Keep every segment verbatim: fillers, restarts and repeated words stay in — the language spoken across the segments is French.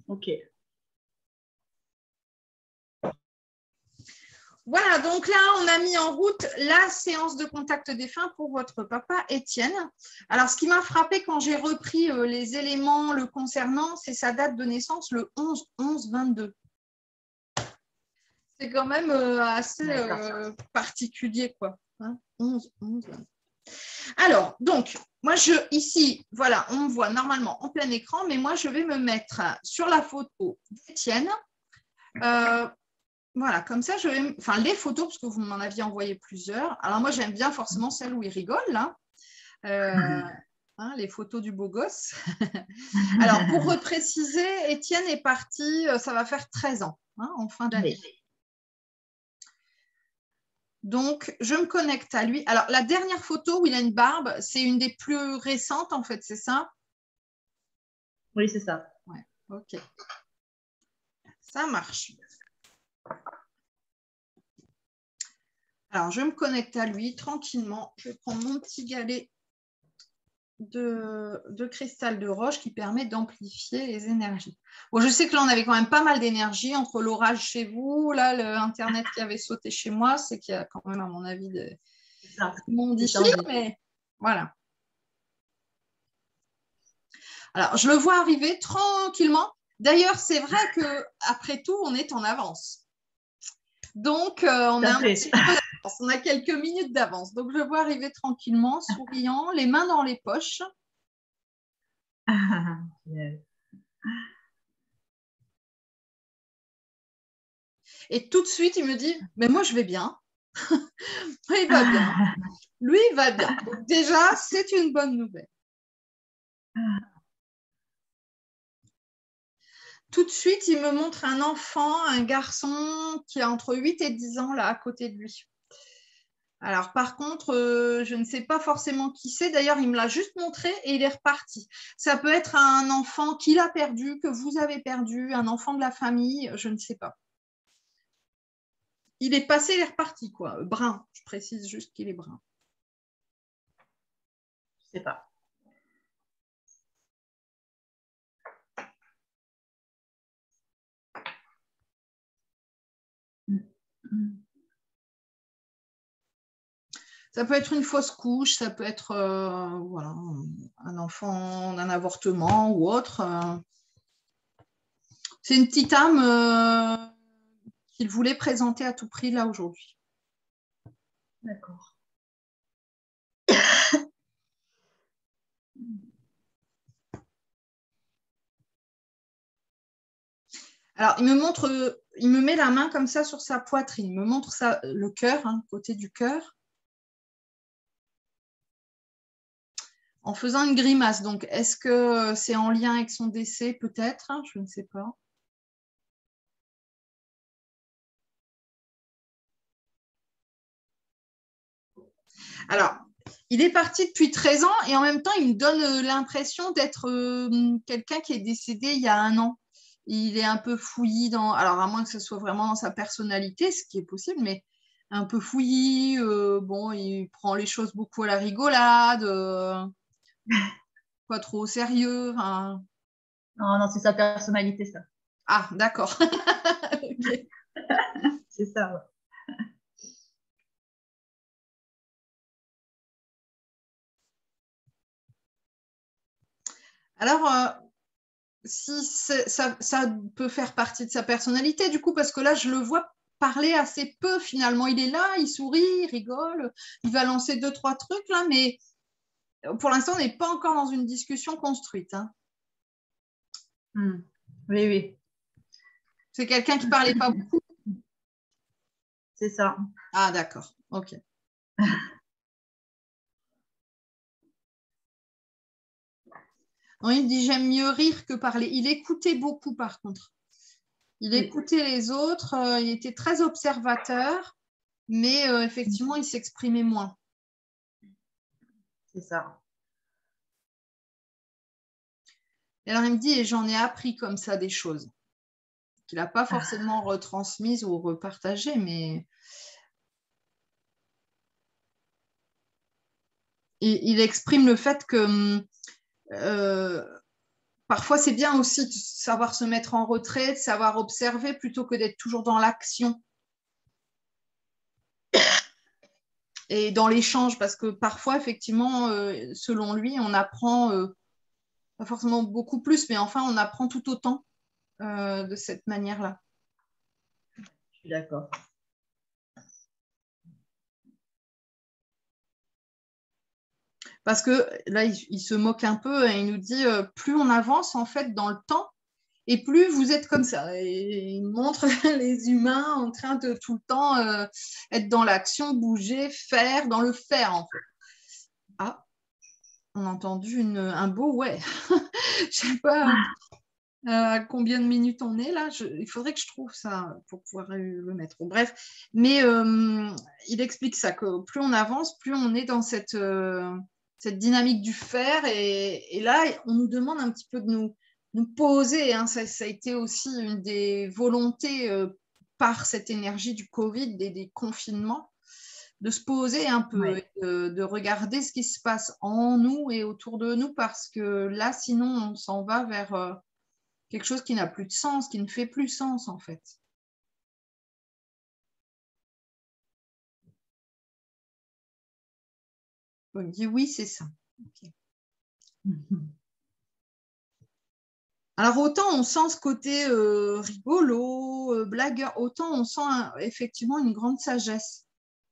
Ok. Voilà, donc là, on a mis en route la séance de contact défunt pour votre papa Étienne. Alors, ce qui m'a frappé quand j'ai repris euh, les éléments le concernant, c'est sa date de naissance, le onze onze vingt-deux. C'est quand même euh, assez euh, particulier, quoi. Hein, onze onze vingt-deux. Alors, donc, moi, je, ici, voilà, on me voit normalement en plein écran, mais moi, je vais me mettre sur la photo d'Étienne. Euh, Voilà, comme ça, je vais, enfin, les photos, parce que vous m'en aviez envoyé plusieurs. Alors, moi, j'aime bien forcément celle où il rigole, là. Euh, hein, les photos du beau gosse. Alors, pour repréciser, Étienne est parti, ça va faire treize ans, hein, en fin d'année. Oui. Donc, je me connecte à lui. Alors, la dernière photo où il a une barbe, c'est une des plus récentes, en fait, c'est ça? Oui, c'est ça. Ouais, ok. Ça marche. Alors, je me connecte à lui tranquillement. Je vais prendre mon petit galet de, de cristal de roche qui permet d'amplifier les énergies. Bon, je sais que là, on avait quand même pas mal d'énergie entre l'orage chez vous, là, l'Internet qui avait sauté chez moi. C'est qu'il y a quand même, à mon avis, des monde ici, mais voilà. Alors, je le vois arriver tranquillement. D'ailleurs, c'est vrai qu'après tout, on est en avance. Donc, euh, on, a un petit peu d'avance. On a quelques minutes d'avance. Donc, je le vois arriver tranquillement, souriant, les mains dans les poches. Ah, yes. Et tout de suite, il me dit, mais moi, je vais bien. Il va bien. Lui, il va bien. Donc, déjà, c'est une bonne nouvelle. Tout de suite, il me montre un enfant, un garçon qui a entre huit et dix ans là à côté de lui. Alors, par contre, euh, je ne sais pas forcément qui c'est. D'ailleurs, il me l'a juste montré et il est reparti. Ça peut être un enfant qu'il a perdu, que vous avez perdu, un enfant de la famille, je ne sais pas. Il est passé, il est reparti, quoi. Brun, je précise juste qu'il est brun. Je ne sais pas. Ça peut être une fausse couche, ça peut être euh, voilà, un enfant d'un avortement ou autre. Euh. C'est une petite âme euh, qu'il voulait présenter à tout prix là aujourd'hui. D'accord. Alors, il me montre, il me met la main comme ça sur sa poitrine, il me montre ça, le cœur, hein, côté du cœur, en faisant une grimace. Donc, est-ce que c'est en lien avec son décès, peut-être? Je ne sais pas. Alors, il est parti depuis treize ans et en même temps, il me donne l'impression d'être euh, quelqu'un qui est décédé il y a un an. Il est un peu fouillis dans, alors à moins que ce soit vraiment dans sa personnalité, ce qui est possible, mais un peu fouillis, euh, bon, il prend les choses beaucoup à la rigolade, euh, pas trop au sérieux. Hein. Non, non, c'est sa personnalité, ça. Ah, d'accord. Okay. C'est ça, ouais. Alors, euh, si ça, ça peut faire partie de sa personnalité, du coup, parce que là, je le vois parler assez peu finalement. Il est là, il sourit, il rigole, il va lancer deux, trois trucs là, mais pour l'instant, on n'est pas encore dans une discussion construite. Hein. Hmm. Oui, oui. C'est quelqu'un qui ne parlait pas beaucoup. C'est ça. Ah, d'accord. Ok. Non, il dit j'aime mieux rire que parler. Il écoutait beaucoup par contre. Il oui. écoutait les autres, euh, il était très observateur, mais euh, effectivement, il s'exprimait moins. C'est ça. Et alors, il me dit, et j'en ai appris comme ça des choses qu'il n'a pas forcément ah. retransmises ou repartagées, mais il, il exprime le fait que euh, parfois, c'est bien aussi de savoir se mettre en retrait, de savoir observer plutôt que d'être toujours dans l'action et dans l'échange, parce que parfois, effectivement, euh, selon lui, on apprend, euh, pas forcément beaucoup plus, mais enfin, on apprend tout autant euh, de cette manière-là. Je suis d'accord. Parce que là, il, il se moque un peu et il nous dit euh, plus on avance en fait dans le temps et plus vous êtes comme ça. Et il montre les humains en train de tout le temps euh, être dans l'action, bouger, faire, dans le faire en fait. Ah, on a entendu une, un beau ouais. Je sais pas euh, à combien de minutes on est là. Je, il faudrait que je trouve ça pour pouvoir le mettre. Bon, bref, mais euh, il explique ça que plus on avance, plus on est dans cette euh, cette dynamique du faire. Et, et là, on nous demande un petit peu de nous, nous poser. Hein. Ça, ça a été aussi une des volontés euh, par cette énergie du Covid, des, des confinements, de se poser un peu, Ouais. de, de regarder ce qui se passe en nous et autour de nous, parce que là, sinon, on s'en va vers euh, quelque chose qui n'a plus de sens, qui ne fait plus sens, en fait. On dit oui, c'est ça. Okay. Alors, autant on sent ce côté euh, rigolo, euh, blagueur, autant on sent un, effectivement une grande sagesse.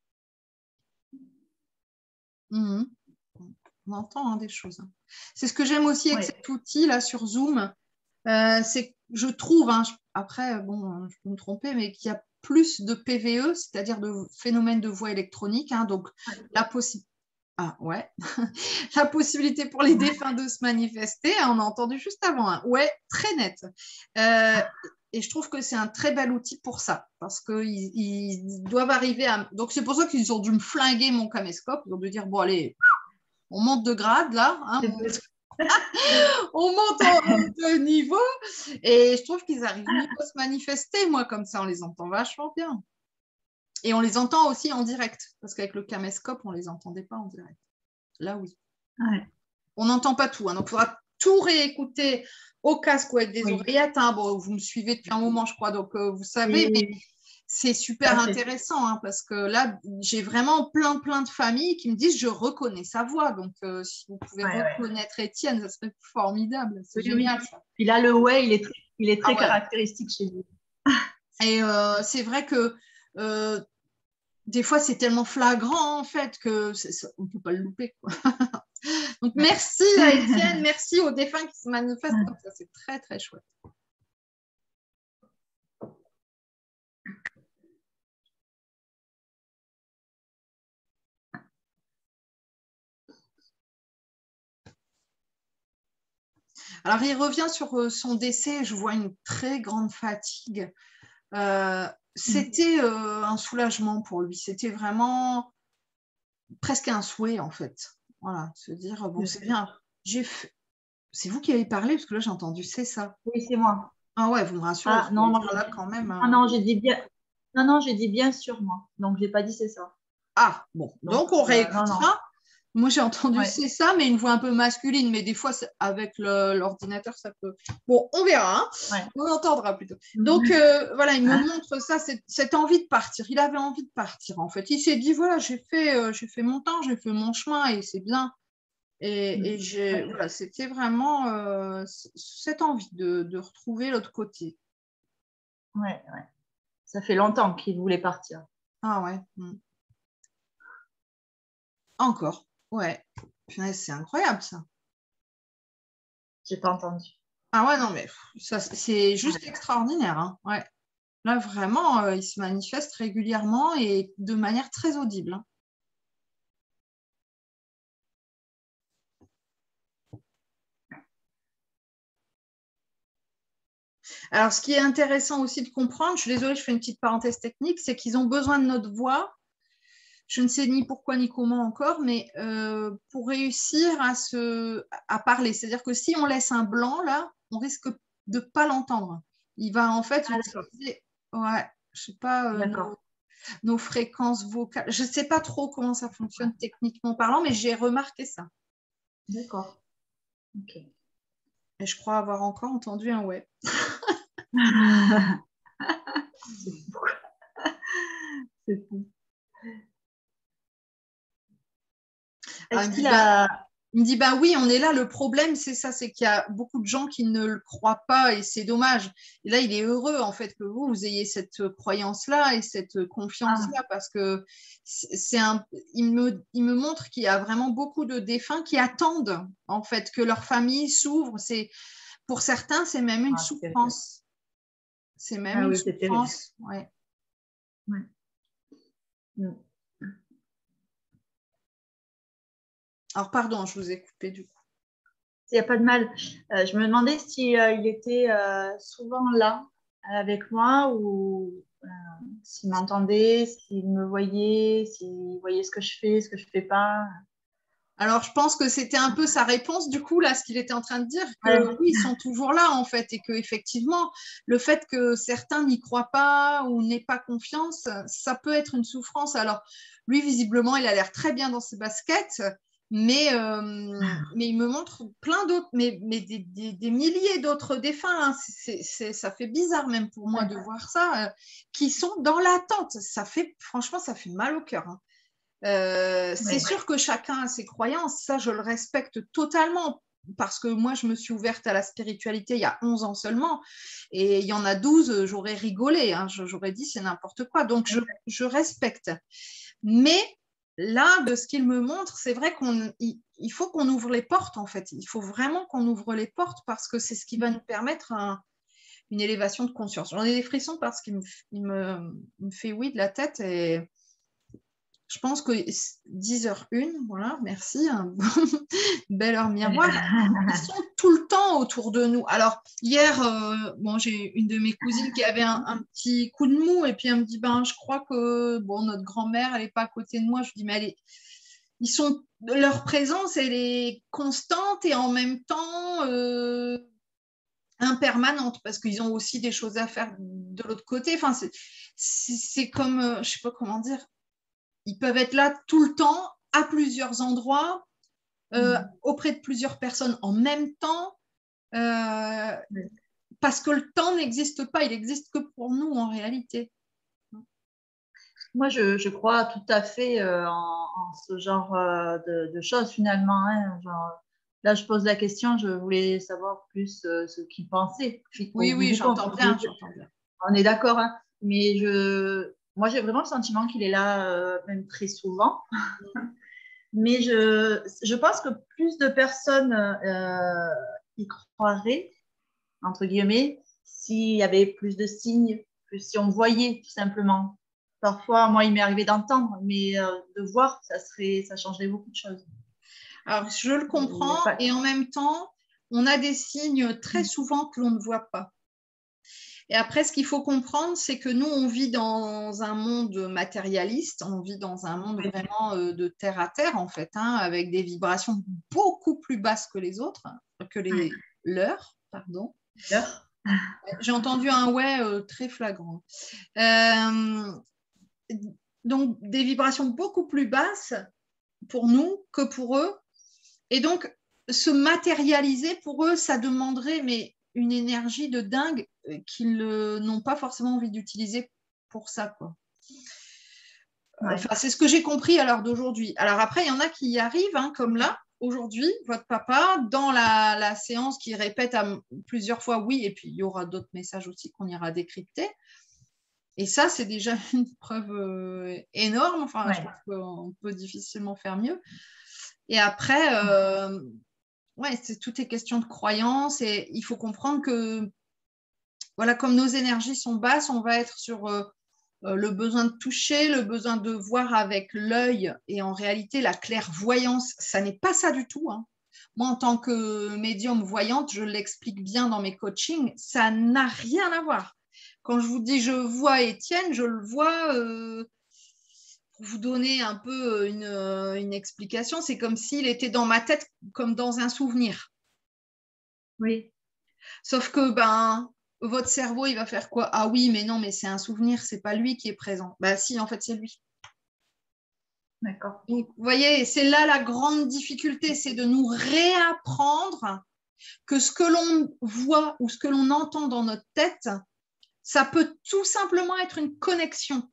Mmh. On entend hein, des choses. Hein. C'est ce que j'aime aussi avec Ouais. cet outil là sur Zoom. Euh, c'est je trouve, hein, je, après, bon, je peux me tromper, mais qu'il y a plus de P V E, c'est-à-dire de phénomènes de voix électronique. Hein, donc, Ouais. la possibilité. Ah ouais, la possibilité pour les défunts de se manifester, on a entendu juste avant, hein. Ouais, très net. Euh, et je trouve que c'est un très bel outil pour ça, parce qu'ils ils doivent arriver à... Donc c'est pour ça qu'ils ont dû me flinguer mon caméscope, ils ont dû dire, bon allez, on monte de grade là, hein, on, monte... on monte de niveau, et je trouve qu'ils arrivent mieux à se manifester, moi comme ça, on les entend vachement bien. Et on les entend aussi en direct, parce qu'avec le caméscope, on ne les entendait pas en direct. Là, oui. Ouais. On n'entend pas tout, hein, donc il faudra tout réécouter au casque ou avec des oui. oreillettes. Hein. Bon, vous me suivez depuis un moment, je crois, donc euh, vous savez, oui. mais c'est super ah, intéressant hein, parce que là, j'ai vraiment plein, plein de familles qui me disent je reconnais sa voix. Donc, euh, si vous pouvez ouais, reconnaître ouais. Étienne, ça serait formidable. C'est oui, génial, oui. ça. Puis là, le ouais, il est très, il est très ah, caractéristique ouais. chez lui. Et euh, c'est vrai que euh, des fois, c'est tellement flagrant, en fait, qu'on ne peut pas le louper. Quoi. Donc, merci à Étienne, merci aux défunts qui se manifestent comme ça. C'est très, très chouette. Alors, il revient sur son décès. Je vois une très grande fatigue. Euh, c'était euh, un soulagement pour lui. C'était vraiment presque un souhait, en fait. Voilà, se dire, bon, c'est bien. J'ai fait... C'est vous qui avez parlé, parce que là, j'ai entendu, c'est ça. Oui, c'est moi. Ah ouais, vous me rassurez. Ah non, non, là, quand même. Ah, non, j'ai dit bien. Non, non, j'ai dit bien sûr, moi. Donc, j'ai pas dit c'est ça. Ah, bon. Donc, Donc on réécoutera. Euh, non, non. Moi, j'ai entendu ouais. c'est ça, mais une voix un peu masculine. Mais des fois, avec l'ordinateur, ça peut... Bon, on verra. Hein. Ouais. On entendra plutôt. Donc, euh, voilà, il me montre ça, cette, cette envie de partir. Il avait envie de partir, en fait. Il s'est dit, voilà, j'ai fait, euh, j'ai fait mon temps, j'ai fait mon chemin et c'est bien. Et, mmh. et j'ai, voilà, c'était vraiment euh, cette envie de, de retrouver l'autre côté. Ouais, ouais. Ça fait longtemps qu'il voulait partir. Ah ouais. Mmh. Encore, ouais. C'est incroyable ça. J'ai pas entendu. Ah ouais, non, mais ça, c'est juste ouais. extraordinaire. Hein. Ouais. Là, vraiment, euh, il se manifeste régulièrement et de manière très audible. Hein. Alors, ce qui est intéressant aussi de comprendre, je suis désolée, je fais une petite parenthèse technique, c'est qu'ils ont besoin de notre voix. Je ne sais ni pourquoi ni comment encore, mais euh, pour réussir à, se, à parler. C'est-à-dire que si on laisse un blanc, là, on risque de ne pas l'entendre. Il va en fait ah, utiliser, ouais, je sais pas, euh, nos, nos fréquences vocales. Je ne sais pas trop comment ça fonctionne ouais. techniquement parlant, mais j'ai remarqué ça. D'accord. Ok. Et je crois avoir encore entendu un ouais. C'est fou. C'est fou. Est-ce qu'il a... Il me dit, bah oui, on est là. Le problème, c'est ça, c'est qu'il y a beaucoup de gens qui ne le croient pas et c'est dommage. Et là, il est heureux, en fait, que vous, vous ayez cette croyance-là et cette confiance-là ah. parce que c'est un, il me, il me montre qu'il y a vraiment beaucoup de défunts qui attendent, en fait, que leur famille s'ouvre. C'est, pour certains, c'est même une ah, souffrance. C'est même ah, une oui, souffrance. Ouais. Ouais. Mm. Alors, pardon, je vous ai coupé du coup. Il n'y a pas de mal. Euh, je me demandais s'il euh, était euh, souvent là avec moi ou euh, s'il m'entendait, s'il me voyait, s'il voyait ce que je fais, ce que je ne fais pas. Alors, je pense que c'était un peu sa réponse, du coup, là, ce qu'il était en train de dire, que ouais. oui, ils sont toujours là, en fait, et qu'effectivement, le fait que certains n'y croient pas ou n'aient pas confiance, ça peut être une souffrance. Alors, lui, visiblement, il a l'air très bien dans ses baskets, mais, euh, mais il me montre plein d'autres, mais, mais des, des, des milliers d'autres défunts. Hein. C'est, c'est, ça fait bizarre même pour moi de voir ça, euh, qui sont dans l'attente. Ça fait, franchement, ça fait mal au cœur. Hein. Euh, c'est ouais. sûr que chacun a ses croyances, ça je le respecte totalement parce que moi je me suis ouverte à la spiritualité il y a onze ans seulement et il y en a douze, j'aurais rigolé, hein, j'aurais dit c'est n'importe quoi, donc je, je respecte. Mais là, de ce qu'il me montre, c'est vrai qu'il il faut qu'on ouvre les portes en fait, il faut vraiment qu'on ouvre les portes parce que c'est ce qui va nous permettre un, une élévation de conscience. J'en ai des frissons parce qu'il me, il me, il me fait oui de la tête et je pense que dix heures une, voilà, merci, un belle heure miroir. Ils sont tout le temps autour de nous. Alors, hier, euh, bon, j'ai une de mes cousines qui avait un, un petit coup de mou et puis elle me dit, ben, je crois que bon, notre grand-mère, elle n'est pas à côté de moi. Je lui dis, mais elle est... Ils sont... leur présence, elle est constante et en même temps euh, impermanente parce qu'ils ont aussi des choses à faire de l'autre côté. Enfin, c'est, c'est, c'est comme, euh, je ne sais pas comment dire, ils peuvent être là tout le temps, à plusieurs endroits, euh, mmh. auprès de plusieurs personnes en même temps, euh, mmh. parce que le temps n'existe pas, il n'existe que pour nous en réalité. Moi, je, je crois tout à fait euh, en, en ce genre euh, de, de choses finalement. Hein, genre, là, je pose la question, je voulais savoir plus euh, ce qu'ils pensaient. Oui, oui, j'entends bien, j'entends bien. On est d'accord, hein, mais je... Moi, j'ai vraiment le sentiment qu'il est là, euh, même très souvent. Mais je, je pense que plus de personnes euh, y croiraient, entre guillemets, s'il y avait plus de signes, plus si on voyait, tout simplement. Parfois, moi, il m'est arrivé d'entendre, mais euh, de voir, ça, serait, ça changerait beaucoup de choses. Alors, je le comprends, pas... et en même temps, on a des signes très souvent que l'on ne voit pas. Et après, ce qu'il faut comprendre, c'est que nous, on vit dans un monde matérialiste, on vit dans un monde vraiment euh, de terre à terre, en fait, hein, avec des vibrations beaucoup plus basses que les autres, que les leurs, pardon. Leurs. J'ai entendu un ouais euh, très flagrant. Euh, donc, des vibrations beaucoup plus basses pour nous que pour eux. Et donc, se matérialiser, pour eux, ça demanderait mais une énergie de dingue qu'ils euh, n'ont pas forcément envie d'utiliser pour ça, quoi. Ouais. Enfin, c'est ce que j'ai compris à l'heure d'aujourd'hui. Alors après, il y en a qui y arrivent, hein, comme là, aujourd'hui, votre papa, dans la, la séance qui répète à plusieurs fois oui, et puis il y aura d'autres messages aussi qu'on ira décrypter. Et ça, c'est déjà une preuve euh, énorme. Enfin, ouais. Je pense qu'on peut difficilement faire mieux. Et après, euh, ouais, c'est, tout est question de croyance et il faut comprendre que, voilà, comme nos énergies sont basses, on va être sur euh, le besoin de toucher, le besoin de voir avec l'œil. Et en réalité, la clairvoyance, ça n'est pas ça du tout. Hein. Moi, en tant que médium voyante, je l'explique bien dans mes coachings, ça n'a rien à voir. Quand je vous dis je vois Étienne, je le vois, euh, pour vous donner un peu une, une explication, c'est comme s'il était dans ma tête, comme dans un souvenir. Oui. Sauf que ben, votre cerveau, il va faire quoi? Ah oui, mais non, mais c'est un souvenir, c'est pas lui qui est présent. Ben si, en fait, c'est lui. D'accord. Donc, vous voyez, c'est là la grande difficulté, c'est de nous réapprendre que ce que l'on voit ou ce que l'on entend dans notre tête, ça peut tout simplement être une connexion.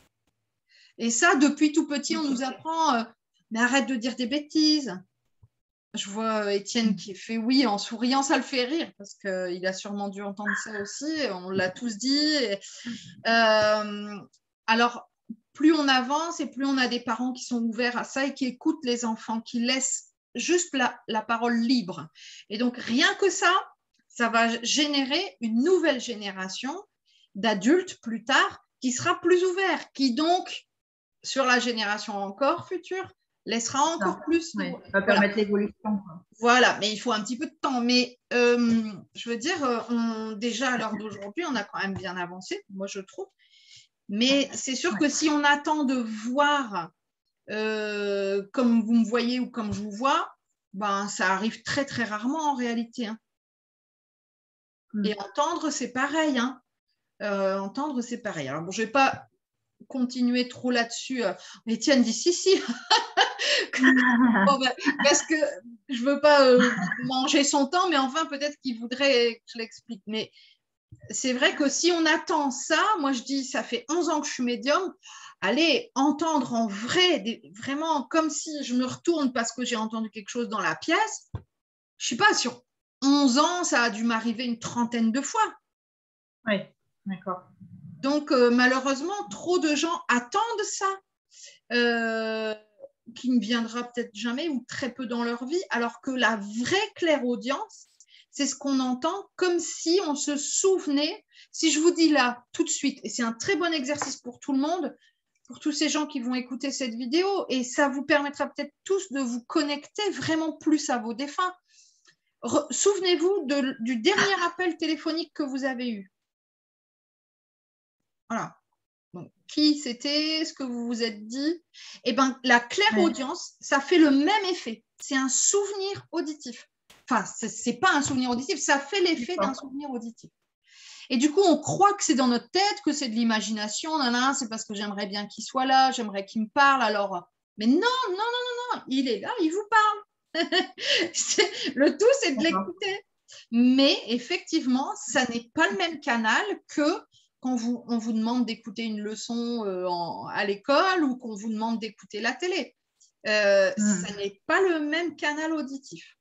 Et ça, depuis tout petit, on nous apprend, euh, mais arrête de dire des bêtises. Je vois Étienne qui fait oui en souriant, ça le fait rire parce qu'il a sûrement dû entendre ça aussi, on l'a tous dit. Et, euh, alors, plus on avance et plus on a des parents qui sont ouverts à ça et qui écoutent les enfants, qui laissent juste la, la parole libre. Et donc, rien que ça, ça va générer une nouvelle génération d'adultes plus tard qui sera plus ouvert, qui donc, sur la génération encore future, laissera encore ça, plus. ouais, ça va permettre voilà. l'évolution. Voilà, mais il faut un petit peu de temps. Mais euh, je veux dire, on, déjà à l'heure d'aujourd'hui, on a quand même bien avancé, moi je trouve. Mais c'est sûr ouais. que si on attend de voir euh, comme vous me voyez ou comme je vous vois, ben, ça arrive très très rarement en réalité. Hein. Mm. Et entendre, c'est pareil. Hein. Euh, entendre, c'est pareil. Alors bon, je ne vais pas continuer trop là-dessus. Étienne dit si, si. Bon, ben, parce que je ne veux pas euh, manger son temps, mais enfin, peut-être qu'il voudrait que je l'explique. Mais c'est vrai que si on attend ça, moi je dis, ça fait onze ans que je suis médium, allez, entendre en vrai, des, vraiment comme si je me retourne parce que j'ai entendu quelque chose dans la pièce, je ne sais pas, sur onze ans, ça a dû m'arriver une trentaine de fois. Oui, d'accord. Donc, euh, malheureusement, trop de gens attendent ça. Euh, qui ne viendra peut-être jamais ou très peu dans leur vie, alors que la vraie clairaudience, c'est ce qu'on entend comme si on se souvenait. Si je vous dis là, tout de suite, et c'est un très bon exercice pour tout le monde, pour tous ces gens qui vont écouter cette vidéo, et ça vous permettra peut-être tous de vous connecter vraiment plus à vos défunts. Re- Souvenez-vous de, du dernier appel téléphonique que vous avez eu. Voilà. Donc, qui c'était, ce que vous vous êtes dit. Eh bien, la clairaudience, ouais. ça fait le même effet. C'est un souvenir auditif. Enfin, ce n'est pas un souvenir auditif, ça fait l'effet d'un souvenir auditif. Et du coup, on croit que c'est dans notre tête, que c'est de l'imagination. C'est parce que j'aimerais bien qu'il soit là, j'aimerais qu'il me parle. Alors, mais non, non, non, non, non, il est là, il vous parle. Le tout, c'est de l'écouter. Mais effectivement, ça n'est pas le même canal que quand vous, on vous demande d'écouter une leçon euh, en, à l'école ou qu'on vous demande d'écouter la télé. Euh, mmh. Ça n'est pas le même canal auditif.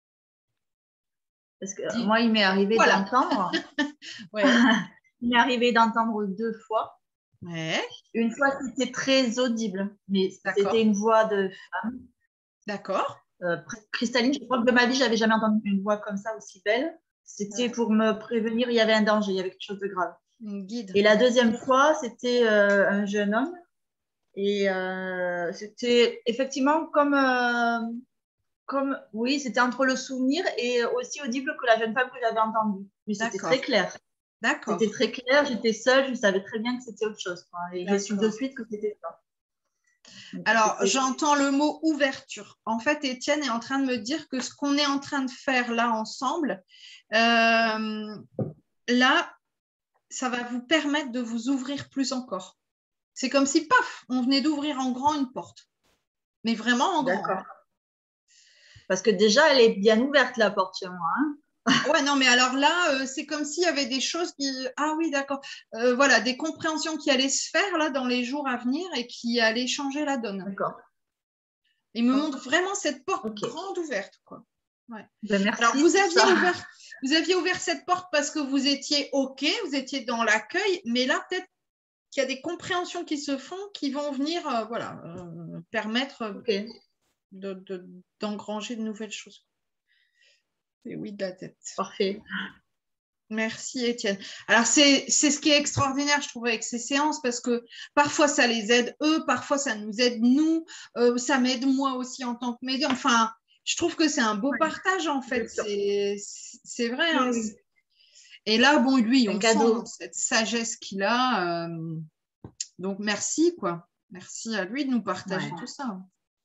Parce que Dis... moi, il m'est arrivé voilà. d'entendre. ouais. Il m'est arrivé d'entendre deux fois. Ouais. Une fois, c'était très audible, mais c'était une voix de femme. D'accord. Euh, cristalline. Je crois que de ma vie, j'avais jamais entendu une voix comme ça aussi belle. C'était ouais. pour me prévenir, il y avait un danger, il y avait quelque chose de grave. Guide. Et la deuxième fois, c'était euh, un jeune homme. Et euh, c'était effectivement comme, euh, comme, oui, c'était entre le souvenir et aussi audible que la jeune femme que j'avais entendue. Mais c'était très clair. D'accord. C'était très clair, j'étais seule, je savais très bien que c'était autre chose. Quoi. Et j'ai su de suite que c'était ça. Donc, Alors, j'entends le mot ouverture. En fait, Étienne est en train de me dire que ce qu'on est en train de faire là ensemble, euh, là, ça va vous permettre de vous ouvrir plus encore. C'est comme si, paf, on venait d'ouvrir en grand une porte. Mais vraiment en grand. D'accord. Parce que déjà, elle est bien ouverte, la porte chez moi. Hein. Ouais, non, mais alors là, euh, c'est comme s'il y avait des choses qui… Ah oui, d'accord. Euh, voilà, des compréhensions qui allaient se faire là dans les jours à venir et qui allaient changer la donne. D'accord. Il me montre vraiment cette porte okay. grande ouverte, quoi. Ouais. Ben merci. Alors, vous aviez, ouvert, vous aviez ouvert cette porte parce que vous étiez OK, vous étiez dans l'accueil, mais là, peut-être qu'il y a des compréhensions qui se font qui vont venir euh, voilà, euh, permettre okay. de, de, d'engranger de nouvelles choses. Et oui, de la tête. Parfait. Merci, Étienne. Alors, c'est, c'est ce qui est extraordinaire, je trouve, avec ces séances, parce que parfois, ça les aide eux, parfois, ça nous aide nous, euh, ça m'aide moi aussi en tant que médium. Enfin, je trouve que c'est un beau oui. partage, en fait. C'est, c'est vrai. Hein. Oui, oui. Et là, bon, lui, on cadeau. sent cette sagesse qu'il a. Euh, donc, merci, quoi. Merci à lui de nous partager ouais. tout ça.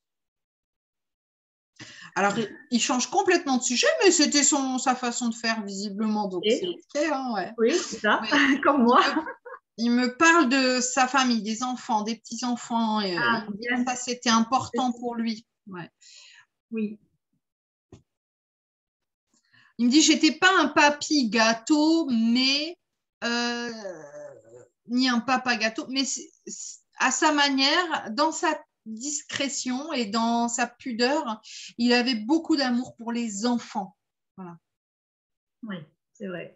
Alors, il change complètement de sujet, mais c'était son, sa façon de faire, visiblement. Donc, Et c'est OK. Hein, ouais. Oui, c'est ça, mais, comme moi. Il me, il me parle de sa famille, des enfants, des petits-enfants. Et, ah, euh, ça, c'était important pour lui. Ouais. Oui. Il me dit, j'étais pas un papy gâteau, mais euh, ni un papa gâteau, mais c'est, c'est, à sa manière, dans sa discrétion et dans sa pudeur, il avait beaucoup d'amour pour les enfants. Voilà. Oui, c'est vrai.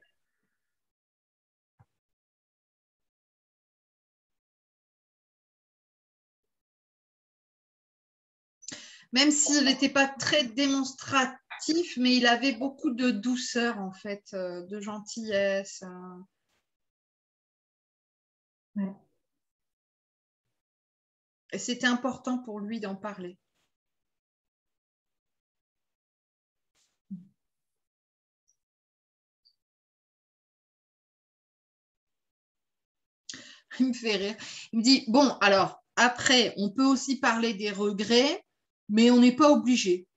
Même s'il n'était pas très démonstratif, mais il avait beaucoup de douceur, en fait, euh, de gentillesse. Euh. Ouais. Et c'était important pour lui d'en parler. Il me fait rire. Il me dit, bon, alors, après, on peut aussi parler des regrets, mais on n'est pas obligé.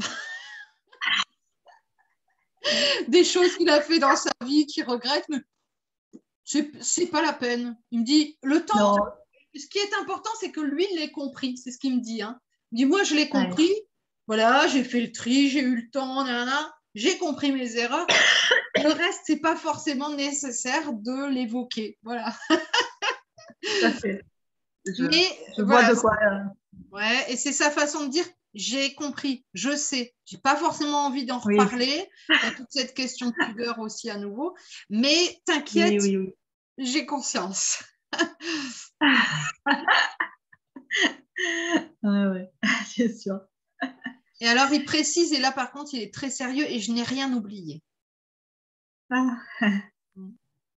Des choses qu'il a fait dans sa vie qu'il regrette, mais c'est, c'est pas la peine. Il me dit, le temps, Non. ce qui est important, c'est que lui, il l'ait compris. C'est ce qu'il me dit. Hein. Il me dit, moi, je l'ai compris. Ouais. Voilà, j'ai fait le tri, j'ai eu le temps, nanana, j'ai compris mes erreurs. Le reste, c'est pas forcément nécessaire de l'évoquer. Voilà. Tout à fait. Je, Mais je voilà, vois de quoi. Euh... Ouais, et c'est sa façon de dire, j'ai compris, je sais. J'ai pas forcément envie d'en Oui. reparler. Il y a toute cette question de pudeur aussi à nouveau. Mais t'inquiète, Oui, oui, oui. j'ai conscience. Ouais, ouais, c'est sûr. Et alors, il précise, et là, par contre, il est très sérieux et je n'ai rien oublié. Ah. Mm.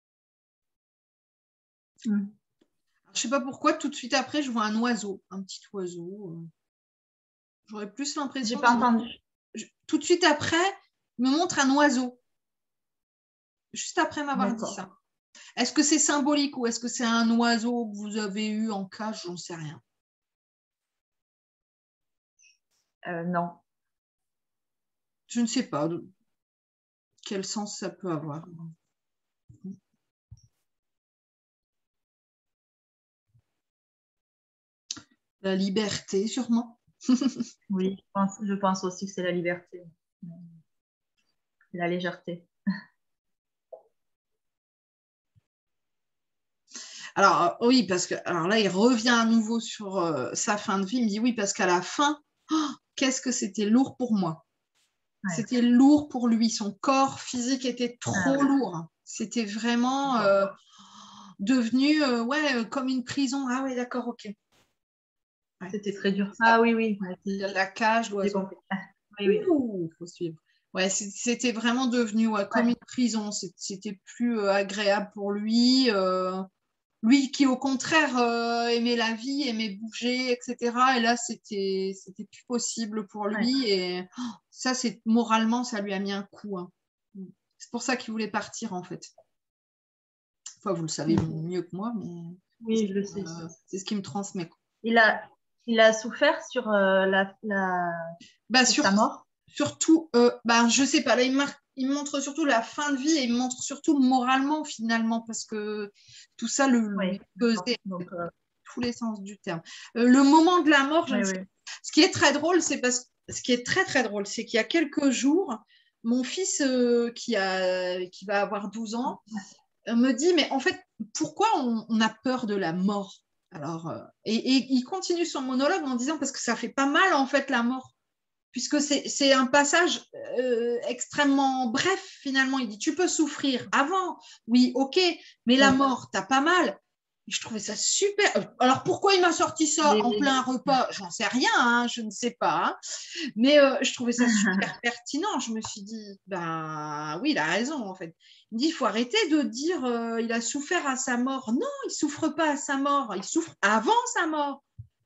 Mm. Je ne sais pas pourquoi, tout de suite après, je vois un oiseau, un petit oiseau. J'aurais plus l'impression... J'ai pas entendu. Je... Tout de suite après, il me montre un oiseau. Juste après m'avoir dit ça. Est-ce que c'est symbolique ou est-ce que c'est un oiseau que vous avez eu en cage? J'en sais rien. Euh, non. Je ne sais pas de quel sens ça peut avoir. La liberté, sûrement. Oui, je pense, je pense aussi que c'est la liberté. La légèreté. Alors, oui, parce que alors là, il revient à nouveau sur euh, sa fin de vie. Il me dit oui, parce qu'à la fin, oh, qu'est-ce que c'était lourd pour moi. Ouais. C'était lourd pour lui. Son corps physique était trop ah, ouais. lourd. C'était vraiment euh, devenu euh, ouais, comme une prison. Ah oui, d'accord, ok. Ouais. C'était très dur. Ah oui, oui. La cage, l'oiseau. Oui, oui. Ouh, faut suivre. Ouais, c'était vraiment devenu ouais, comme ouais. une prison. C'était plus euh, agréable pour lui. Euh, lui qui, au contraire, euh, aimait la vie, aimait bouger, et cetera. Et là, c'était c'était plus possible pour lui. Ouais. Et oh, ça, c'est moralement, ça lui a mis un coup. Hein. C'est pour ça qu'il voulait partir, en fait. Enfin, vous le savez mmh. mieux que moi, mais oui, je le sais. Euh, c'est ce qui me transmet. Quoi. Il a, il a souffert sur euh, la, la... Bah, sur, sa mort. Surtout, euh, bah, je sais pas. Là, il, marque, il montre surtout la fin de vie et il montre surtout moralement finalement parce que tout ça le oui. lui pesait donc, euh... tous les sens du terme. Euh, le moment de la mort, je oui, ne sais oui. Ce qui est très drôle, c'est parce ce qui est très très drôle, c'est qu'il y a quelques jours, mon fils euh, qui a qui va avoir douze ans euh, me dit mais en fait pourquoi on, on a peur de la mort? Alors euh, et, et il continue son monologue en disant parce que ça fait pas mal en fait la mort. Puisque c'est un passage euh, extrêmement bref, finalement. Il dit, tu peux souffrir avant, oui, ok, mais la mort, t'as pas mal. Et je trouvais ça super. Alors, pourquoi il m'a sorti ça les, en plein les... repas? J'en sais rien, hein, je ne sais pas. Hein. Mais euh, je trouvais ça super pertinent. Je me suis dit, ben oui, il a raison, en fait. Il me dit, il faut arrêter de dire, euh, il a souffert à sa mort. Non, il ne souffre pas à sa mort, il souffre avant sa mort.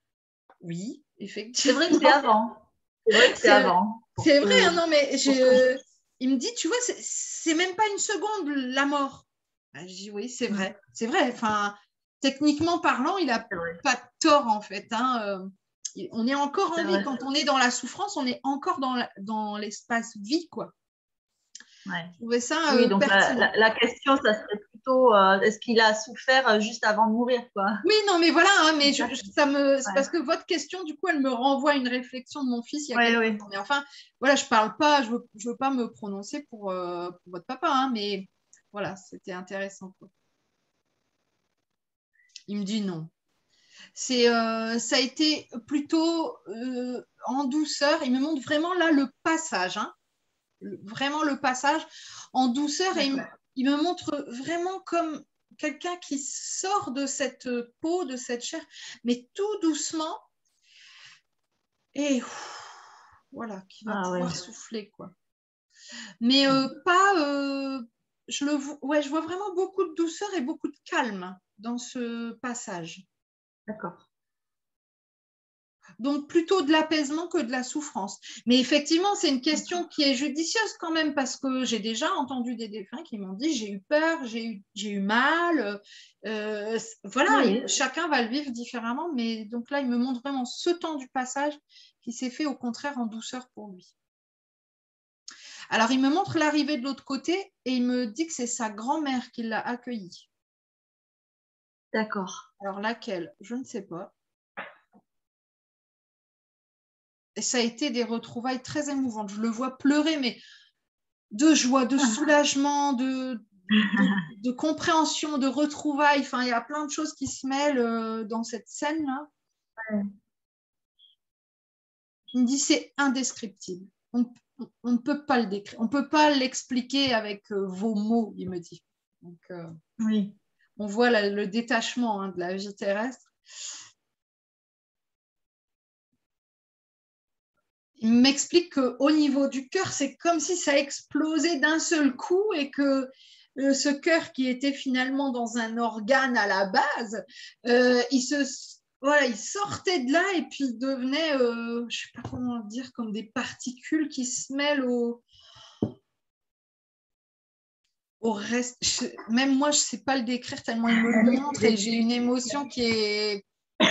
Oui, effectivement. C'est vrai que c'est avant. C'est vrai que c'est avant. C'est vrai, hein, non, mais je... il me dit, tu vois, c'est même pas une seconde la mort. Je dis, oui, c'est vrai, c'est vrai. Enfin, techniquement parlant, il n'a pas tort, en fait. Hein. On est encore en est vie. Vrai. Quand on est dans la souffrance, on est encore dans l'espace la... vie, quoi. Ouais. Je trouvais ça oui, euh, donc la, la, la question, ça serait plutôt euh, est-ce qu'il a souffert juste avant de mourir, quoi. Oui, non, mais voilà, hein, mais je, je, ça me, c'est ouais. Parce que votre question, du coup, elle me renvoie à une réflexion de mon fils il y a ouais, quelques ouais. temps. Mais enfin, voilà, je parle pas, je veux, je veux pas me prononcer pour, euh, pour votre papa, hein, mais voilà, c'était intéressant, quoi. Il me dit non. C'est, euh, ça a été plutôt euh, en douceur. Il me montre vraiment là le passage, hein, le, vraiment le passage en douceur. Et il, il me montre vraiment comme quelqu'un qui sort de cette peau, de cette chair, mais tout doucement. Et ouf, voilà, qui va ah, pouvoir ouais. souffler, quoi. Mais euh, pas, euh, je le vois, ouais, je vois vraiment beaucoup de douceur et beaucoup de calme dans ce passage. D'accord. Donc, plutôt de l'apaisement que de la souffrance. Mais effectivement, c'est une question qui est judicieuse quand même parce que j'ai déjà entendu des défunts qui m'ont dit j'ai eu peur, j'ai eu, j'ai eu mal. Euh, voilà, oui. il, chacun va le vivre différemment. Mais donc là, il me montre vraiment ce temps du passage qui s'est fait au contraire en douceur pour lui. Alors, il me montre l'arrivée de l'autre côté et il me dit que c'est sa grand-mère qui l'a accueilli. D'accord. Alors, laquelle? Je ne sais pas. Et ça a été des retrouvailles très émouvantes. Je le vois pleurer, mais de joie, de soulagement, de, de, de compréhension, de retrouvailles. Enfin, il y a plein de choses qui se mêlent dans cette scène-là. Ouais. Il me dit c'est indescriptible. On, on ne peut pas le décrire. On ne peut pas l'expliquer avec vos mots, il me dit. Donc, euh, oui. On voit la, le détachement hein, de la vie terrestre. Il m'explique qu'au niveau du cœur, c'est comme si ça explosait d'un seul coup et que euh, ce cœur qui était finalement dans un organe à la base, euh, il, se, voilà, il sortait de là et puis il devenait, euh, je ne sais pas comment dire, comme des particules qui se mêlent au, au reste. Je, même moi, je ne sais pas le décrire tellement il me le montre et j'ai une émotion qui est...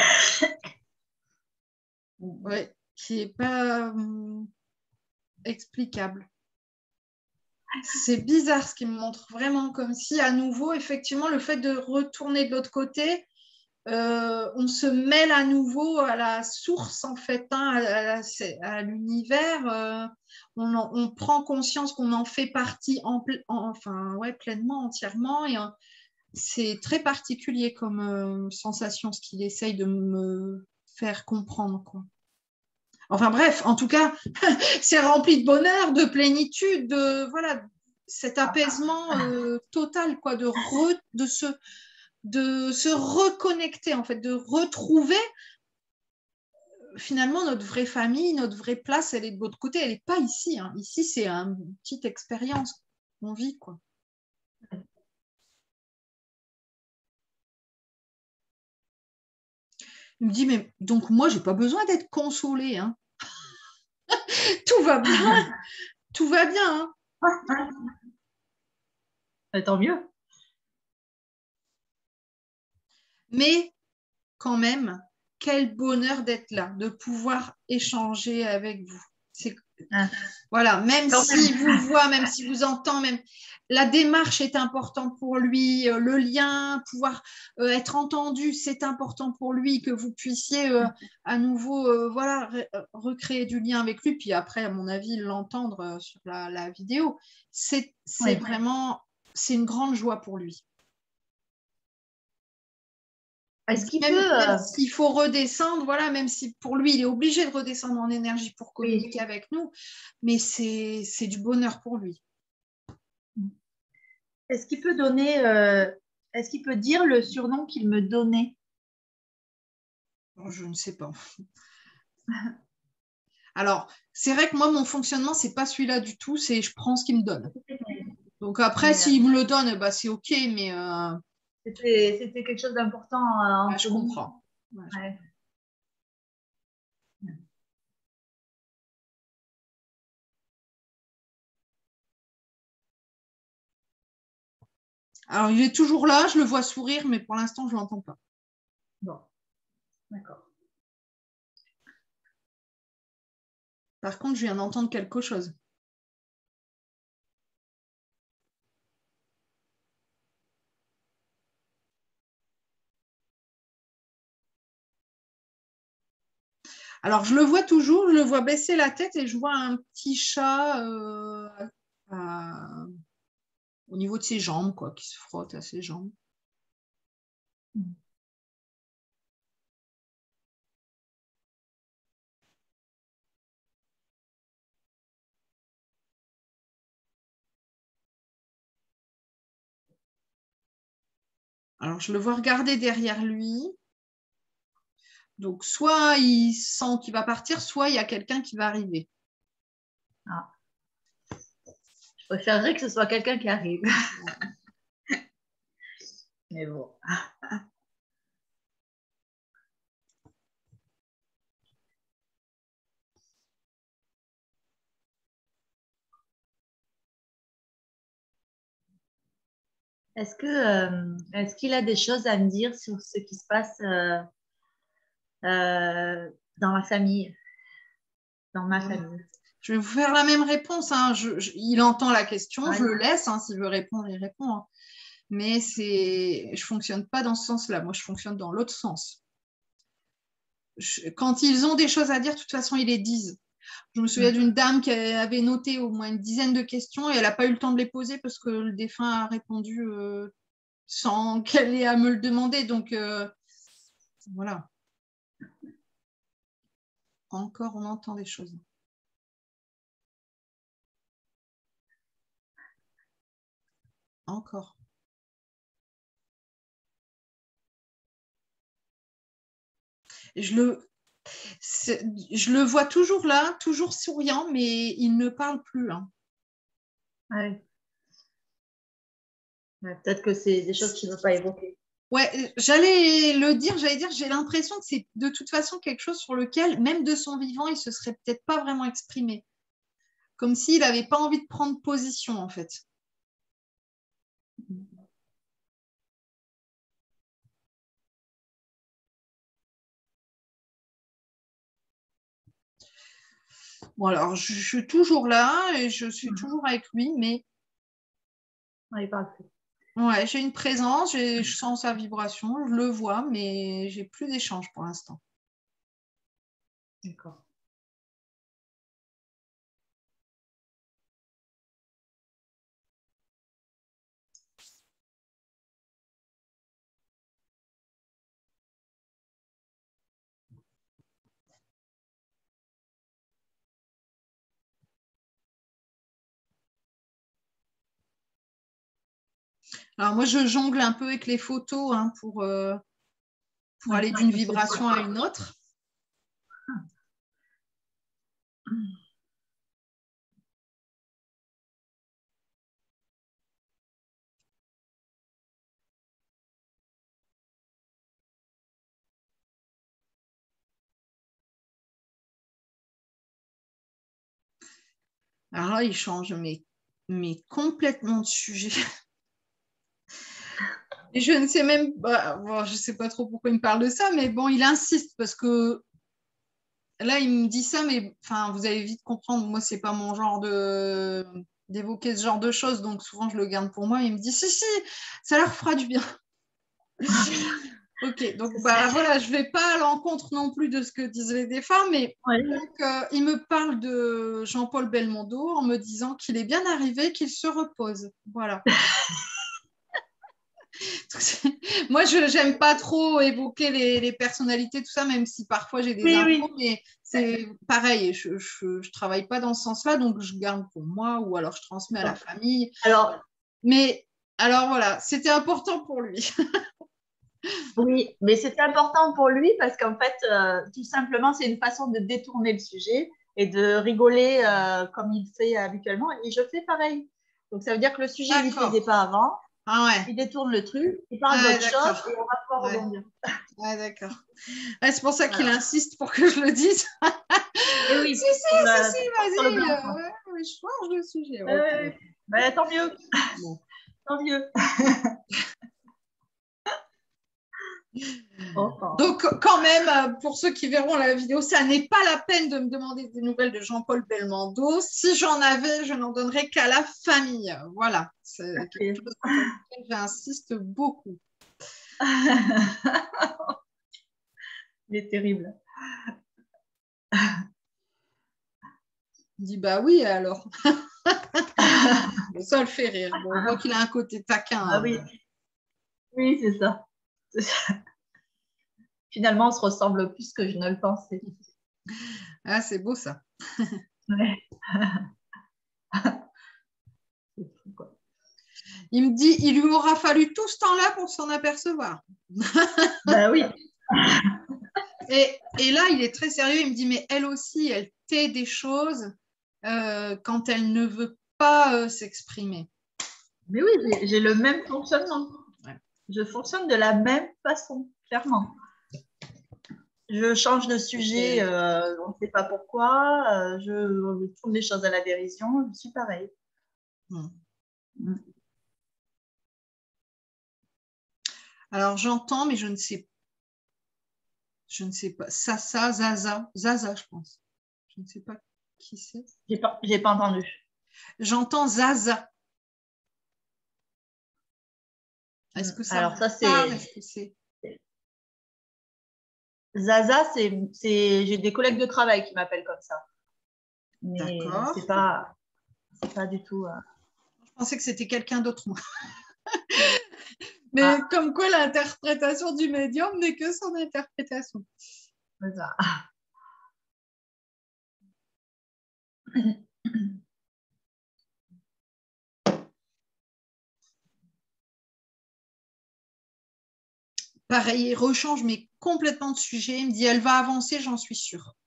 Ouais, qui n'est pas... Hum, explicable. C'est bizarre ce qu'il me montre, vraiment comme si à nouveau, effectivement, le fait de retourner de l'autre côté, euh, on se mêle à nouveau à la source, en fait, hein, à, à, à l'univers. Euh, on, on prend conscience qu'on en fait partie, en, en, enfin, ouais, pleinement, entièrement. Et euh, c'est très particulier comme euh, sensation, ce qu'il essaye de me faire comprendre, quoi. Enfin bref, en tout cas, c'est rempli de bonheur, de plénitude, de voilà, cet apaisement euh, total, quoi, de, re, de, se, de se reconnecter, en fait, de retrouver finalement notre vraie famille, notre vraie place, elle est de l'autre côté, elle n'est pas ici. Hein. Ici, c'est une petite expérience qu'on vit, quoi. Il me dit, mais donc moi, je n'ai pas besoin d'être consolée. Hein. Tout va bien. Tout va bien. Hein. Tant mieux. Mais quand même, quel bonheur d'être là, de pouvoir échanger avec vous. C'est... Ah. Voilà, même s'il vous voit, même s'il vous entend, même la démarche est importante pour lui, le lien, pouvoir euh, être entendu, c'est important pour lui, que vous puissiez euh, à nouveau euh, voilà, re- recréer du lien avec lui, puis après, à mon avis, l'entendre euh, sur la, la vidéo. C'est, c'est oui. vraiment, c'est une grande joie pour lui. Est-ce qu'il même, peut, même euh... s'il faut redescendre, voilà, même si pour lui, il est obligé de redescendre en énergie pour communiquer oui. avec nous, mais c'est, c'est du bonheur pour lui. Est-ce qu'il peut donner, euh... est-ce qu'il peut dire le surnom qu'il me donnait? Bon, je ne sais pas. Alors, c'est vrai que moi, mon fonctionnement, c'est pas celui-là du tout, c'est je prends ce qu'il me donne. Donc après, mais, s'il euh... me le donne, bah, c'est OK, mais... Euh... C'était, c'était quelque chose d'important. Euh, ouais, je comprends. Ouais, je ouais. comprends. Alors, il est toujours là, je le vois sourire, mais pour l'instant, je ne l'entends pas. Bon, d'accord. Par contre, je viens d'entendre quelque chose. « Alors, je le vois toujours, je le vois baisser la tête et je vois un petit chat euh, à- au niveau de ses jambes, quoi, qui se frotte à ses jambes. Alors, je le vois regarder derrière lui. Donc, soit il sent qu'il va partir, soit il y a quelqu'un qui va arriver. Ah. Je préférerais que ce soit quelqu'un qui arrive. Mais bon. Est-ce que, euh, est-ce qu'il a des choses à me dire sur ce qui se passe euh, euh, dans ma famille, dans ma Ouais. famille? Je vais vous faire la même réponse. Hein. Je, je, il entend la question, Ouais. je le laisse. Hein, s'il veut répondre, il répond. Hein. Mais c'est, je fonctionne pas dans ce sens-là. Moi, je fonctionne dans l'autre sens. Je, quand ils ont des choses à dire, de toute façon, ils les disent. Je me souviens d'une dame qui avait noté au moins une dizaine de questions et elle n'a pas eu le temps de les poser parce que le défunt a répondu euh, sans qu'elle ait à me le demander. Donc, euh, voilà. Encore, on entend des choses. Encore. Je le, je le vois toujours là, toujours souriant, mais il ne parle plus. Hein. Ouais. Ouais, peut-être que c'est des choses qu'il ne veut pas évoquer. Ouais, j'allais le dire, j'allais dire, j'ai l'impression que c'est de toute façon quelque chose sur lequel, même de son vivant, il se serait peut-être pas vraiment exprimé. Comme s'il n'avait pas envie de prendre position, en fait. Bon, alors, je, je suis toujours là et je suis Mhm. toujours avec lui, mais Ouais, il parle plus. ouais, j'ai une présence, je sens sa vibration, je le vois, mais j'ai plus d'échange pour l'instant. D'accord. Alors, moi, je jongle un peu avec les photos hein, pour, euh, pour Ouais, aller d'une vibration à une autre. Alors là, il change, mais, mais complètement de sujet. Et je ne sais même pas, bon, je ne sais pas trop pourquoi il me parle de ça, mais bon, il insiste parce que là, il me dit ça, mais enfin, vous allez vite comprendre, moi, c'est pas mon genre de d'évoquer ce genre de choses, donc souvent je le garde pour moi. Il me dit si, si, ça leur fera du bien. Ok, donc bah voilà, je vais pas à l'encontre non plus de ce que disent les défunts, mais ouais. donc, euh, il me parle de Jean-Paul Belmondo en me disant qu'il est bien arrivé, qu'il se repose. Voilà. Moi, je n'aime pas trop évoquer les, les, personnalités, tout ça, même si parfois j'ai des Oui, infos, oui. mais c'est pareil, je ne travaille pas dans ce sens-là, donc je garde pour moi ou alors je transmets à la famille. Alors, mais alors voilà, c'était important pour lui. oui, mais c'était important pour lui parce qu'en fait, euh, tout simplement, c'est une façon de détourner le sujet et de rigoler euh, comme il fait habituellement. Et je fais pareil. Donc, ça veut dire que le sujet ne lui plaisait pas avant. Ah ouais. Il détourne le truc, il parle Ah, d'autre chose et on va pouvoir ouais. rebondir. Ah, d'accord. Ouais, c'est pour ça Voilà. qu'il insiste pour que je le dise. Et oui, si, si, le, si, si, vas-y. Euh, ouais, je change de sujet. Ouais, Okay. ouais. Ben, tant mieux. Bon. Tant mieux. Donc, quand même, pour ceux qui verront la vidéo, ça n'est pas la peine de me demander des nouvelles de Jean-Paul Belmondo. Si j'en avais, je n'en donnerais qu'à la famille. Voilà, c'est quelque chose sur lequel j'insiste beaucoup. Il est terrible. Il dit bah oui alors. Ça le fait rire. Bon, on voit qu'il a un côté taquin. Ah oui, oui, c'est ça. ça. Finalement, on se ressemble plus que je ne le pensais. Ah, c'est beau ça. Ouais. Il me dit, il lui aura fallu tout ce temps-là pour s'en apercevoir. Ben oui. Et, et là, il est très sérieux. Il me dit, mais elle aussi, elle tait des choses euh, quand elle ne veut pas euh, s'exprimer. Mais oui, j'ai le même fonctionnement. Ouais. Je fonctionne de la même façon, clairement. Je change de sujet, euh, on ne sait pas pourquoi. Euh, je, je tourne les choses à la dérision. Je suis pareil. Hmm. Alors, j'entends, mais je ne sais pas. Je ne sais pas. Sasa, Zaza. Zaza, je pense. Je ne sais pas qui c'est. J'ai pas, j'ai pas entendu. J'entends Zaza. Est-ce que ça Alors ça, parle? c'est... C'est... Zaza, c'est, c'est... j'ai des collègues de travail qui m'appellent comme ça. Mais c'est pas, c'est pas du tout... Euh... Je pensais que c'était quelqu'un d'autre, moi. Mais ah. Comme quoi, l'interprétation du médium n'est que son interprétation. C'est ça. Pareil, il rechange, mais complètement de sujet. Il me dit, elle va avancer, j'en suis sûre.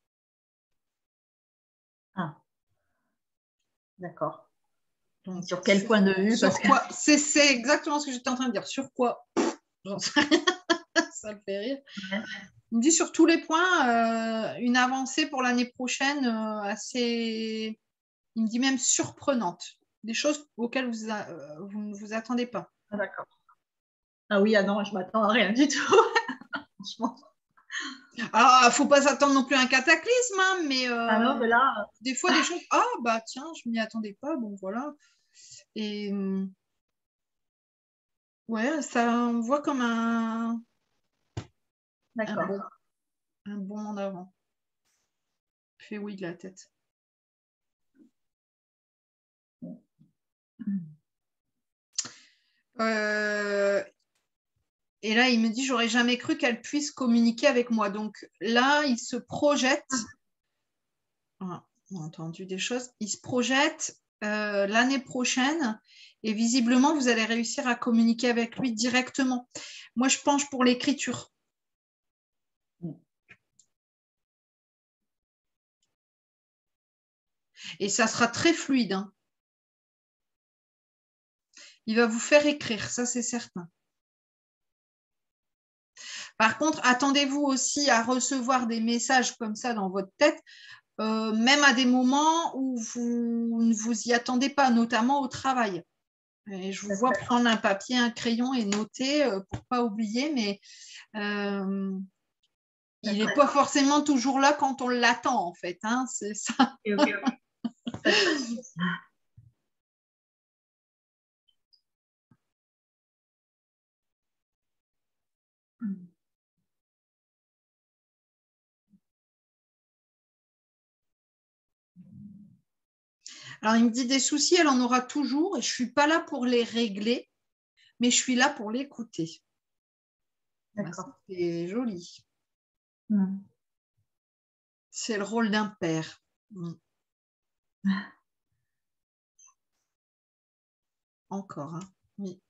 Ah. D'accord. Donc, sur quel point de vue? Sur quoi que... c'est, c'est exactement ce que j'étais en train de dire. Sur quoi? J'en sais rien. Ça me fait rire. Ouais. Il me dit sur tous les points, euh, une avancée pour l'année prochaine euh, assez, il me dit même surprenante. Des choses auxquelles vous, a, euh, vous ne vous attendez pas. Ah, d'accord. Ah oui, ah non, je m'attends à rien du tout. Franchement. Alors, il ne faut pas s'attendre non plus à un cataclysme, hein, mais, euh, ah non, mais là... des fois, des choses, ah bah tiens, je ne m'y attendais pas, bon voilà. Et ouais, ça, on voit comme un, D'accord. un, bon, un bon en avant. Fait oui de la tête. Euh, et là, il me dit, j'aurais jamais cru qu'elle puisse communiquer avec moi. Donc là, il se projette. Ah, on a entendu des choses. Il se projette euh, l'année prochaine et visiblement, vous allez réussir à communiquer avec lui directement. Moi, je penche pour l'écriture. Et ça sera très fluide. Hein. Il va vous faire écrire, ça c'est certain. Par contre, attendez-vous aussi à recevoir des messages comme ça dans votre tête, euh, même à des moments où vous ne vous y attendez pas, notamment au travail. Et je vous vois prendre un papier, un crayon et noter euh, pour ne pas oublier, mais euh, il n'est pas forcément toujours là quand on l'attend, en fait. Hein, c'est ça. Okay, okay, okay. Alors, il me dit des soucis, elle en aura toujours et je ne suis pas là pour les régler, mais je suis là pour l'écouter. D'accord. C'est joli. Mm. C'est le rôle d'un père. Mm. Encore, hein. Oui.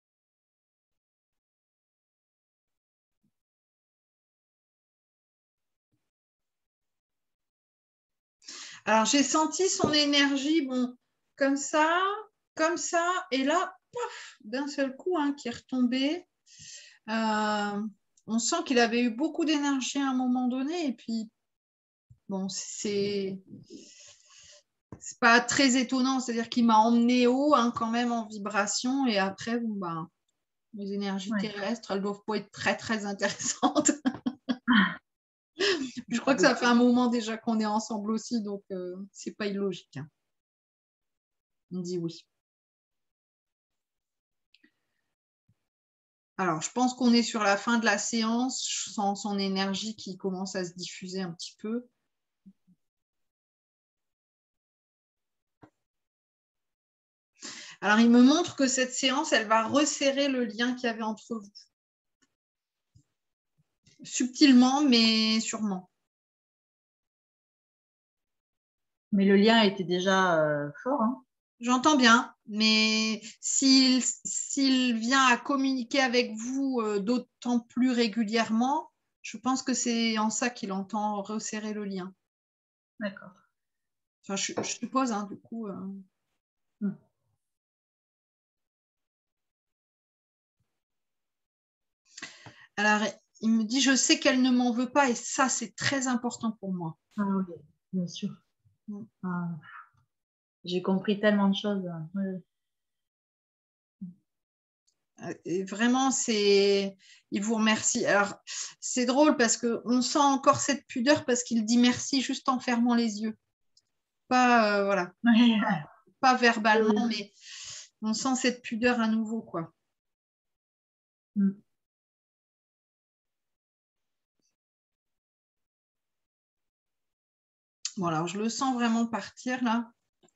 Alors, j'ai senti son énergie, bon, comme ça, comme ça, et là, pof, d'un seul coup, hein, qui est retombé. Euh, on sent qu'il avait eu beaucoup d'énergie à un moment donné, et puis, bon, c'est c'est pas très étonnant, c'est-à-dire qu'il m'a emmené haut, hein, quand même, en vibration, et après, bon, bah, les énergies ouais. terrestres, elles doivent pas être très, très intéressantes. Je crois que ça fait un moment déjà qu'on est ensemble aussi, donc euh, c'est pas illogique. Hein. On dit oui. Alors, je pense qu'on est sur la fin de la séance. Je sens son énergie qui commence à se diffuser un petit peu. Alors, il me montre que cette séance, elle va resserrer le lien qu'il y avait entre vous. Subtilement, mais sûrement. Mais le lien était déjà euh, fort. Hein. J'entends bien, mais s'il s'il vient à communiquer avec vous euh, d'autant plus régulièrement, je pense que c'est en ça qu'il entend resserrer le lien. D'accord. Enfin, je, je suppose, hein, du coup. Euh... Hmm. Alors, il me dit, je sais qu'elle ne m'en veut pas et ça, c'est très important pour moi. Ah oui, bien sûr. Mm. Ah, j'ai compris tellement de choses. Oui. Et vraiment, c'est, il vous remercie. Alors, c'est drôle parce qu'on sent encore cette pudeur parce qu'il dit merci juste en fermant les yeux. Pas, euh, voilà, Ouais. pas, pas verbalement, Oui. mais on sent cette pudeur à nouveau, quoi. Mm. Bon, alors, je le sens vraiment partir, là.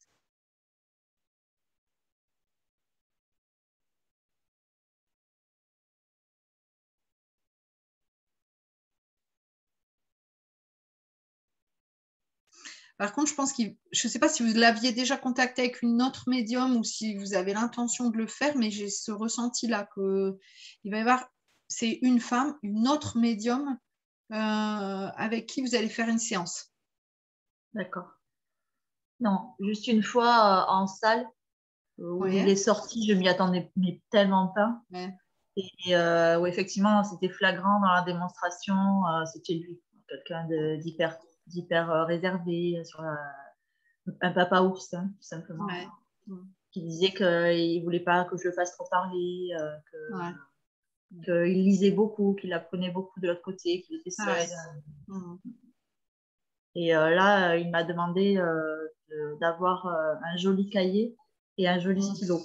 Par contre, je pense qu'il, je ne sais pas si vous l'aviez déjà contacté avec une autre médium ou si vous avez l'intention de le faire, mais j'ai ce ressenti-là qu'il va y avoir, c'est une femme, une autre médium euh, avec qui vous allez faire une séance. D'accord. Non, juste une fois euh, en salle où Ouais. il est sorti, je m'y attendais mais tellement pas. Ouais. Et euh, où effectivement, c'était flagrant dans la démonstration. Euh, c'était lui, quelqu'un d'hyper d'hyper euh, réservé, sur la, un papa ours, hein, tout simplement, Ouais. qui disait qu'il ne voulait pas que je le fasse trop parler, euh, que, Ouais. qu'il lisait beaucoup, qu'il apprenait beaucoup de l'autre côté, qu'il était seul. Ouais. Mmh. Et euh, là, il m'a demandé euh, de, d'avoir euh, un joli cahier et un joli stylo.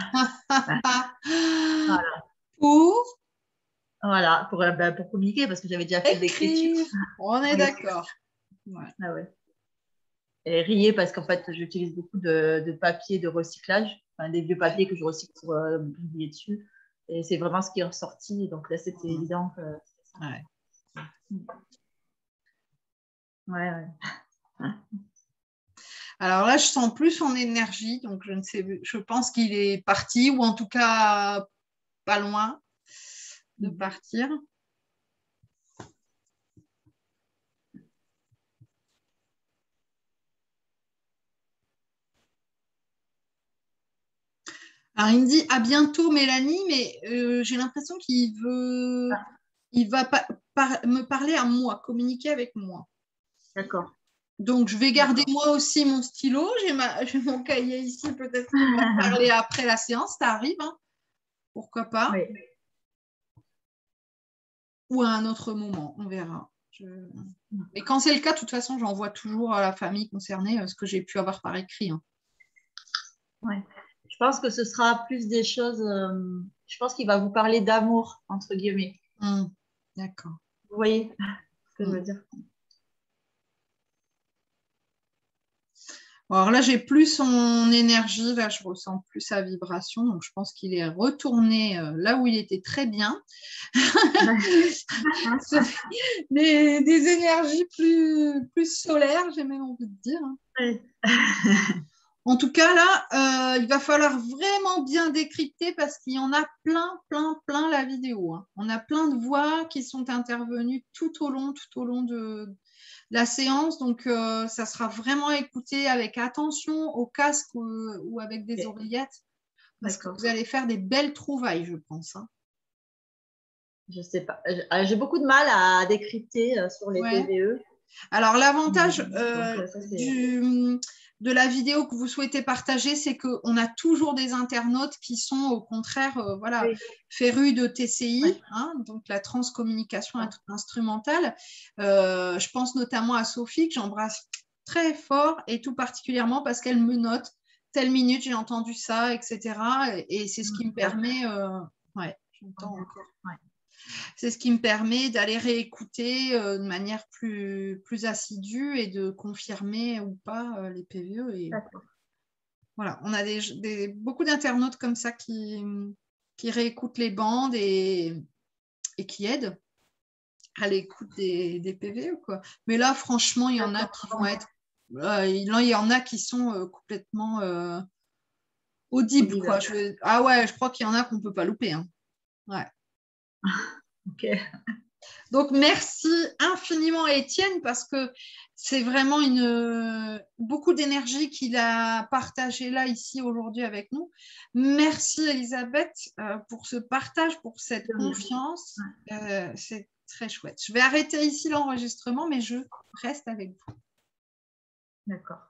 Voilà. Pour Voilà, pour, euh, ben, pour communiquer, parce que j'avais déjà fait de l'écriture. écrire. On est Oui. d'accord. Ouais. Ah ouais. Et riez parce qu'en fait, j'utilise beaucoup de, de papier de recyclage, enfin, des vieux papiers que je recycle pour euh, publier dessus. Et c'est vraiment ce qui est ressorti. Donc là, c'était Mmh. évident que c'était ça. Ouais. Ouais, ouais. Alors là, je sens plus son énergie, donc je ne sais, je pense qu'il est parti, ou en tout cas pas loin de partir. Alors il me dit à bientôt Mélanie, mais euh, j'ai l'impression qu'il veut, il va pas, par, me parler à moi, communiquer avec moi. D'accord. Donc je vais garder moi aussi mon stylo, j'ai, ma, j'ai mon cahier ici, peut-être qu'il va parler après la séance, ça arrive, hein. Pourquoi pas. Oui. Ou à un autre moment, on verra. Je... Mais quand c'est le cas, de toute façon, j'envoie toujours à la famille concernée ce que j'ai pu avoir par écrit. Hein. Ouais. Je pense que ce sera plus des choses. Euh, je pense qu'il va vous parler d'amour, entre guillemets. Mmh. D'accord. Vous voyez ce que Mmh. je veux dire? Bon, alors là, j'ai plus son énergie, là, je ressens plus sa vibration, donc je pense qu'il est retourné euh, là où il était très bien. des, des énergies plus, plus solaires, j'ai même envie de dire. Hein. Ouais. En tout cas, là, euh, il va falloir vraiment bien décrypter parce qu'il y en a plein, plein, plein la vidéo. Hein. On a plein de voix qui sont intervenues tout au long, tout au long de la séance. Donc, euh, ça sera vraiment écouté avec attention au casque ou, ou avec des oreillettes parce que vous allez faire des belles trouvailles, je pense. Hein. Je sais pas. J'ai beaucoup de mal à décrypter sur les Ouais. P V E. Alors, l'avantage euh, Donc, ça, du, de la vidéo que vous souhaitez partager, c'est qu'on a toujours des internautes qui sont au contraire euh, voilà, oui. férus de T C I, Ouais. hein, donc la transcommunication instrumentale. Euh, je pense notamment à Sophie, que j'embrasse très fort et tout particulièrement parce qu'elle me note telle minute, j'ai entendu ça, et cetera. Et, et c'est ce qui me permet... Euh, ouais, j'entends encore. Ouais. C'est ce qui me permet d'aller réécouter euh, de manière plus, plus assidue et de confirmer ou pas euh, les P V E. Et... voilà, on a des, des, beaucoup d'internautes comme ça qui, qui réécoutent les bandes et, et qui aident à l'écoute des, des P V. Quoi. Mais là, franchement, il y en a qui vont être. Euh, il y en a qui sont euh, complètement euh, audibles. Audible. Quoi. Je, ah ouais, je crois qu'il y en a qu'on ne peut pas louper. Hein. Ouais. Ok. Donc, merci infiniment à Étienne parce que c'est vraiment une, beaucoup d'énergie qu'il a partagé là, ici, aujourd'hui avec nous. Merci Elisabeth euh, pour ce partage, pour cette confiance. Euh, c'est très chouette. Je vais arrêter ici l'enregistrement, mais je reste avec vous. D'accord.